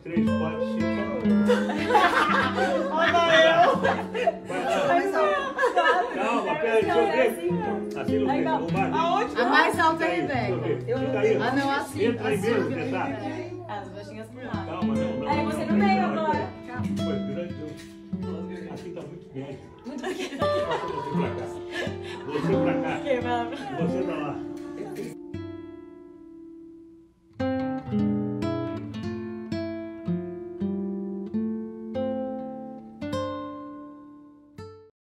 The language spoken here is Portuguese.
3, 4, 5. Olha eu! Calma, pera aí, deixa eu ver. Assim, Lucas, o Marcos. A mais alta é a Rebeca. Fica aí. Ah, não, assim. Entra aí assim, mesmo, assim. tentar.